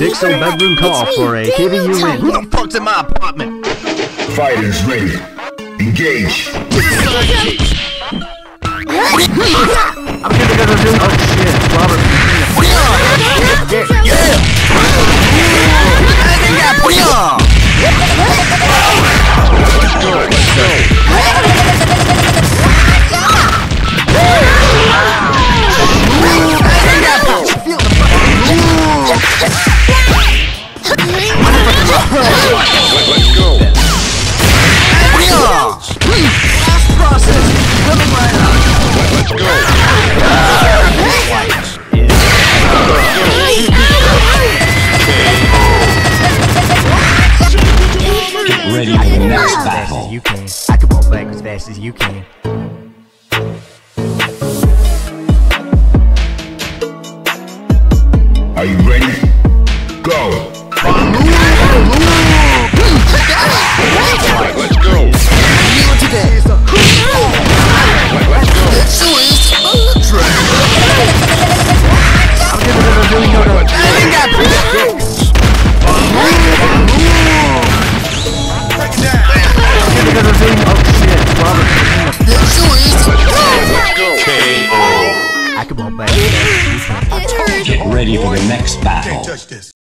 Dixon bedroom call for a KVU win. Who the fuck's in my apartment? Fighters ready. Engage. I'm gonna do. Oh shit, Robert. Let's go. Last process. Coming right up. Let's go. Get ready for the next battle. You can. I can walk back as fast as you can. Are you ready? Go. Let's go. I can walk back as fast as you can. Get ready for the next battle. Touch this.